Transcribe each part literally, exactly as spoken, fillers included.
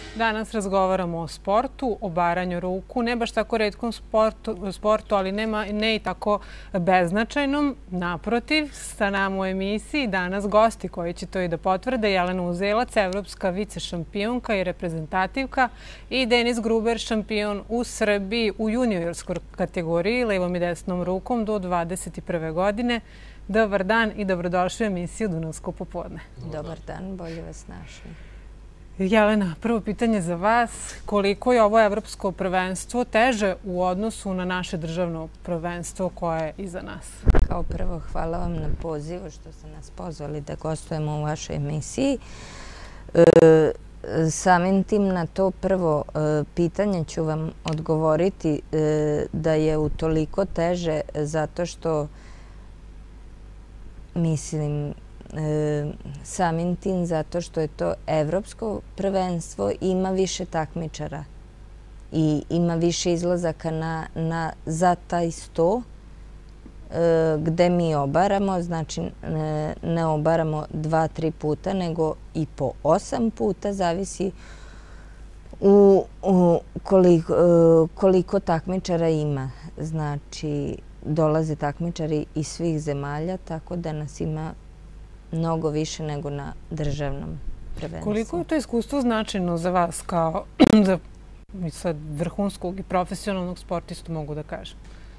Danas razgovaramo o sportu, o baranju ruku, ne baš tako retkom sportu, sportu ali nema, ne i tako beznačajnom. Naprotiv, sa nama u emisiji danas gosti koji će to i da potvrde: Jelena Uzelac, evropska vice šampionka i reprezentativka, i Denis Gruber, šampion u Srbiji u juniorskoj kategoriji levom i desnom rukom do dvadeset prve godine. Dobar dan i dobrodošli u emisiju Dunavsko popodne. Dobar dan, bolje vas našli. Jelena, prvo pitanje za vas. Koliko je ovo evropsko prvenstvo teže u odnosu na naše državno prvenstvo koje je iza nas? Kao prvo, hvala vam na pozivu što ste nas pozvali da gostujemo u vašoj emisiji. E, samim tim na to prvo e, pitanje ću vam odgovoriti e, da je utoliko teže zato što mislim E, samim tim zato što je to evropsko prvenstvo, ima više takmičara i ima više izlazaka na, na, za taj sto e, gde mi obaramo, znači ne, ne obaramo dva, tri puta, nego i po osam puta, zavisi u, u koliko, koliko takmičara ima. Znači, dolaze takmičari iz svih zemalja, tako da nas ima mnogo više nego na državnom prvenstvu. Koliko je to iskustvo značajno za vas kao za sad vrhunskog i profesionalnog sportistu, mogu da kažem?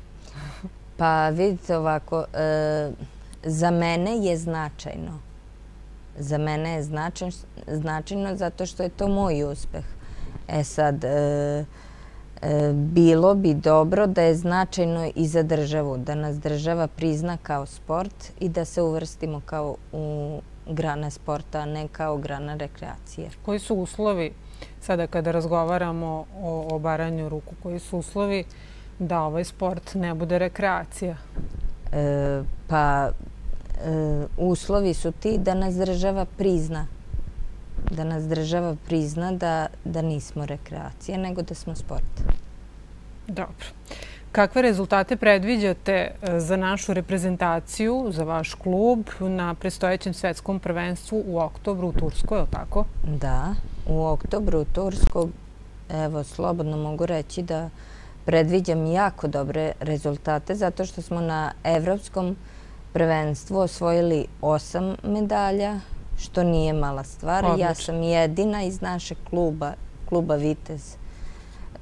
Pa vidite ovako, e, za mene je značajno. Za mene je značajno, značajno zato što je to moj uspeh. E sad, e, e, bilo bi dobro da je značajno i za državu, da nas država prizna kao sport i da se uvrstimo kao u grane sporta, a ne kao grana rekreacije. Koji su uslovi, sada kada razgovaramo o, o baranju ruku, koji su uslovi da ovaj sport ne bude rekreacija? E, pa, e, uslovi su ti da nas država prizna. Da nas država prizna da, da nismo rekreacija, nego da smo sport. Dobro. Kakve rezultate predviđate za našu reprezentaciju, za vaš klub na predstojećem svetskom prvenstvu u oktobru u Turskoj, je li tako? Da, u oktobru u Turskoj, evo, slobodno mogu reći da predviđam jako dobre rezultate, zato što smo na evropskom prvenstvu osvojili osam medalja, što nije mala stvar. Odlično. Ja sam jedina iz našeg kluba, kluba Vitez, e,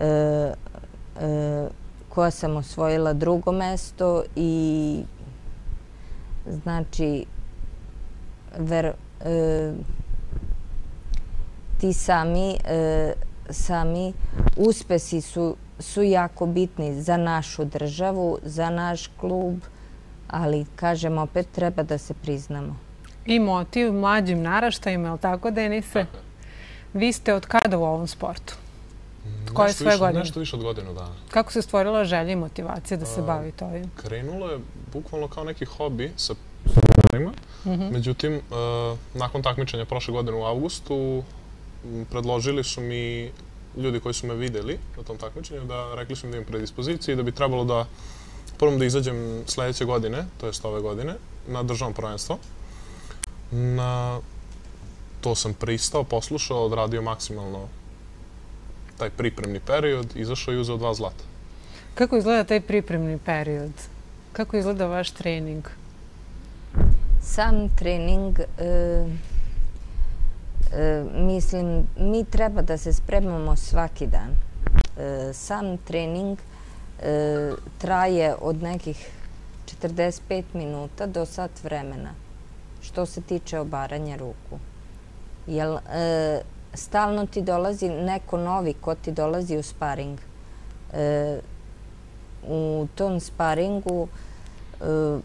e, koja sam osvojila drugo mesto i znači ver, e, ti sami, e, sami uspesi su, su jako bitni za našu državu, za naš klub, ali kažem opet treba da se priznamo. I motiv mlađim naraštajima, je li tako, Denise? Vi ste od kada u ovom sportu? Koje svoje godine? Nešto više od godinu dana. Kako se stvorila želja i motivacija da se bavite ovim? Krenulo je bukvalno kao neki hobi sa sportima. Međutim, nakon takmičenja prošle godine u avgustu, predložili su mi ljudi koji su me videli na tom takmičenju, da rekli su mi da imam predispozicije i da bi trebalo da prvom da izađem sledeće godine, to jest ove godine, na državno prvenstvo. Na to sam pristao, poslušao, odradio maksimalno taj pripremni period, izašao i uzeo dva zlata. Kako izgleda taj pripremni period? Kako izgleda vaš trening? Sam trening, e, e, mislim, mi treba da se spremamo svaki dan. E, sam trening e, traje od nekih četrdeset pet minuta do sat vremena, što se tiče obaranja ruku. Jer e, stalno ti dolazi neko novi ko ti dolazi u sparing. E, u tom sparingu e,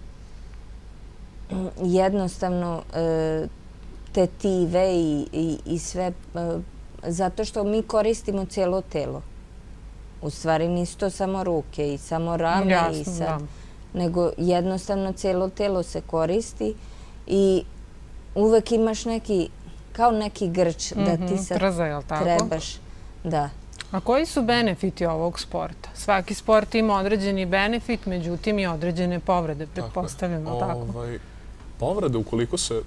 jednostavno e, tetive i, i, i sve, e, zato što mi koristimo cijelo telo. U stvari nisu to samo ruke i samo rame, Jasno, i sad, da. nego jednostavno cijelo telo se koristi i uvek imaš neki, kao neki grč da ti sad Trza, je li tako? trebaš. Da. A koji su benefiti ovog sporta? Svaki sport ima određeni benefit, međutim i određene povrede, pretpostavljam, je li tako? Ovaj, povrede, ukoliko se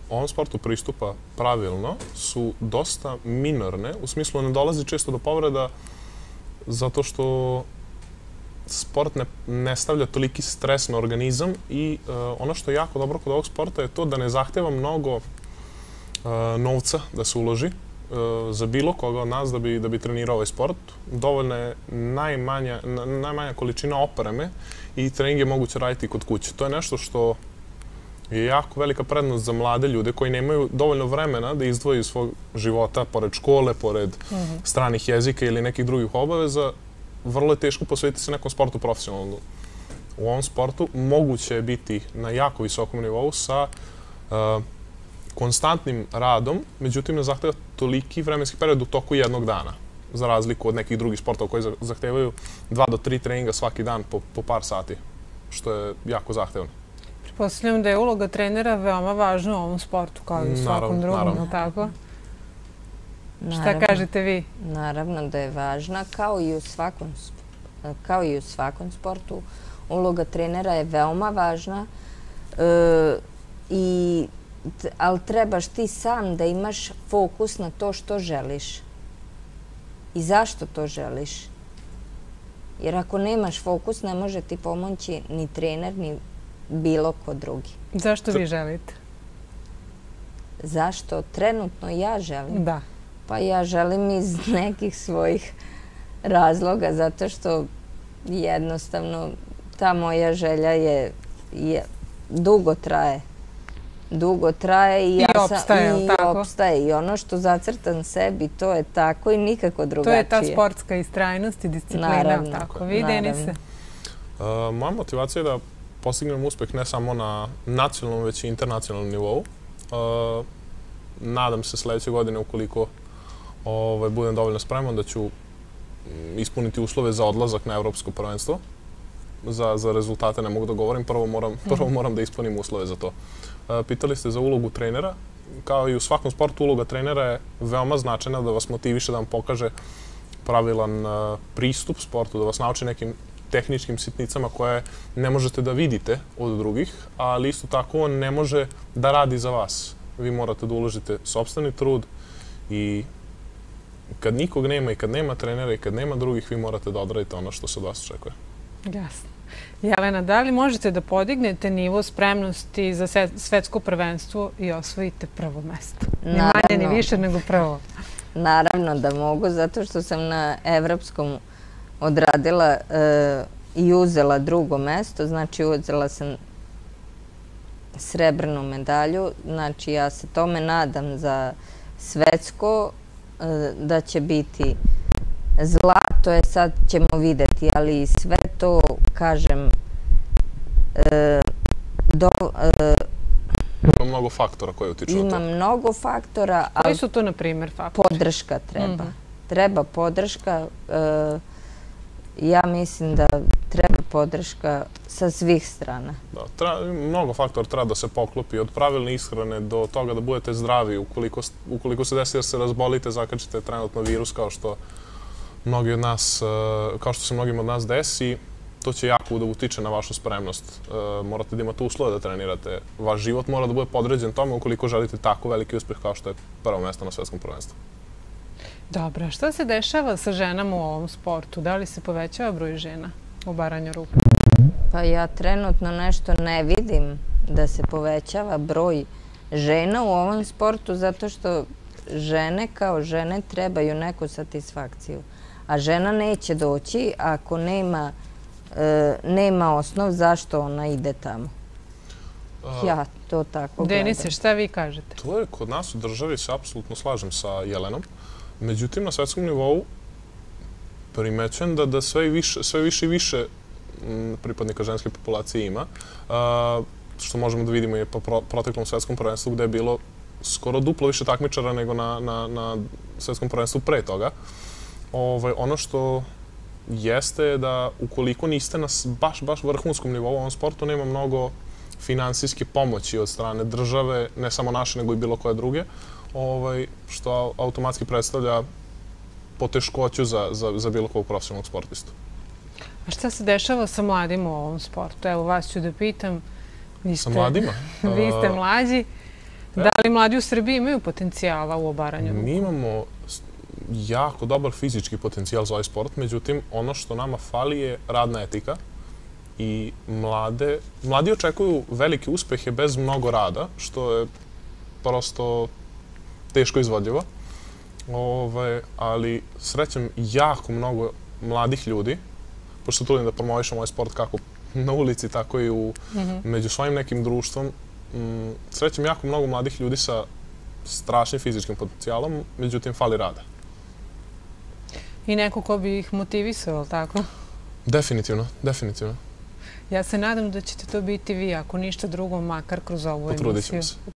ovom sportu pristupa pravilno su dosta minorne, u smislu ne dolazi često do povreda zato što sport ne, ne stavlja toliki stres na organizam i uh, ono što je jako dobro kod ovog sporta je to da ne zahteva mnogo uh, novca da se uloži uh, za bilo koga od nas da bi, da bi trenirao ovaj sport. Dovoljna je najmanja, najmanja količina opreme i trening je moguće raditi kod kuće. To je nešto što je jako velika prednost za mlade ljude koji nemaju dovoljno vremena da izdvoju iz svog života, pored škole, pored mm-hmm. stranih jezika ili nekih drugih obaveza. Vrlo je teško posvetiti se nekom sportu profesionalno. U ovom sportu moguće je biti na jako visokom nivou sa uh, konstantnim radom, međutim ne zahteva toliki vremenski period u toku jednog dana, za razliku od nekih drugih sportova koji zahtevaju dva do tri treninga svaki dan po, po par sati, što je jako zahtevno. Pretpostavljam da je uloga trenera veoma važna u ovom sportu, kao i u svakom drugom, naravno. Tako? Naravno, šta kažete vi? Naravno da je važna, kao i u svakom, kao i u svakom sportu. Uloga trenera je veoma važna, e, i, ali trebaš ti sam da imaš fokus na to što želiš i zašto to želiš. Jer ako nemaš fokus, ne može ti pomoći ni trener, ni bilo ko drugi. Zašto vi želite? Zašto trenutno ja želim? Da. Pa ja želim iz nekih svojih razloga, zato što jednostavno ta moja želja je, je dugo traje. Dugo traje i, I ja opstaje, sam, i tako? opstaje. I ono što zacrtam sebi, to je tako i nikako drugačije. To je ta sportska istrajnost i disciplina. Naravno. Tako. Vi, Denise? Uh, moja motivacija je da postignem uspeh ne samo na nacionalnom, već i internacionalnom nivou. Uh, nadam se sljedeće godine, ukoliko ovaj, budem dovoljno spreman, da ću ispuniti uslove za odlazak na evropsko prvenstvo. Za, za rezultate ne mogu da govorim, prvo moram, prvo moram da ispunim uslove za to. Uh, pitali ste za ulogu trenera. Kao i u svakom sportu, uloga trenera je veoma značajna da vas motiviše, da vam pokaže pravilan uh, pristup sportu, da vas nauči nekim tehničkim sitnicama koje ne možete da vidite od drugih, ali isto tako on ne može da radi za vas. Vi morate da uložite sopstveni trud i kad nikog nema i kad nema trenera i kad nema drugih, vi morate da odradite ono što se od vas očekuje. Jasno. Jelena, da li možete da podignete nivo spremnosti za svetsko prvenstvo i osvojite prvo mesto? Ni manje, ni više nego prvo. Naravno da mogu, zato što sam na evropskom odradila e, i uzela drugo mesto, znači uzela sam srebrnu medalju, znači ja se tome nadam za svetsko, e, da će biti zlato, je sad ćemo videti, ali i sve to, kažem, e, do, e, ima mnogo faktora koji utiču na to. Ima mnogo faktora, ali koji su to, na primjer, faktori? Podrška treba. Treba podrška. E, ja mislim da treba podrška sa svih strana. Da, tra, mnogo faktora treba da se poklopi, od pravilne ishrane do toga da budete zdravi. Ukoliko, ukoliko se desi da se razbolite, zakačite trenutno virus kao što mnogi od nas, kao što se mnogim od nas desi, to će jako da utiče na vašu spremnost. Morate da imate uslove da trenirate. Vaš život mora da bude podređen tome ukoliko želite tako veliki uspeh kao što je prvo mesto na svetskom prvenstvu. Dobro, šta se dešava sa ženama u ovom sportu? Da li se povećava broj žena u baranju ruku? Pa ja trenutno nešto ne vidim da se povećava broj žena u ovom sportu, zato što žene kao žene trebaju neku satisfakciju. A žena neće doći ako nema, e, nema osnov zašto ona ide tamo. Ja to tako gledam. Denise, šta vi kažete? To je kod nas u državi, se apsolutno slažem sa Jelenom. Međutim, na svetskom nivou primećujem da, da sve, više, sve više i više pripadnika ženske populacije ima. A, što možemo da vidimo je po pro, proteklom svetskom prvenstvu, gde je bilo skoro duplo više takmičara nego na, na, na svetskom prvenstvu pre toga. Ovaj, ono što jeste da ukoliko niste na baš, baš vrhunskom nivou u ovom sportu, nema mnogo finansijske pomoći od strane države, ne samo naše, nego i bilo koje druge, ovaj, što automatski predstavlja poteškoću za, za, za bilo kog profesionalnog sportistu. A šta se dešava sa mladima u ovom sportu? Evo, vas ću da pitam. Vi ste, sa mladima? Vi ste mlađi. Da li mladi u Srbiji imaju potencijala u obaranju ruku? Mi imamo jako dobar fizički potencijal za ovaj sport, međutim, ono što nama fali je radna etika i mlade, mladi očekuju velike uspehe bez mnogo rada, što je prosto teško izvodljivo. Ove, ali srećem jako mnogo mladih ljudi, pošto trudim da promovišem ovaj sport kako na ulici, tako i u, među svojim nekim društvom. M, srećem jako mnogo mladih ljudi sa strašnim fizičkim potencijalom, međutim, fali rada. I neko ko bi ih motivisao, ali tako? Definitivno, definitivno. Ja se nadam da ćete to biti vi, ako ništa drugo, makar kroz ovu emisiju. Potrudit ćemo se.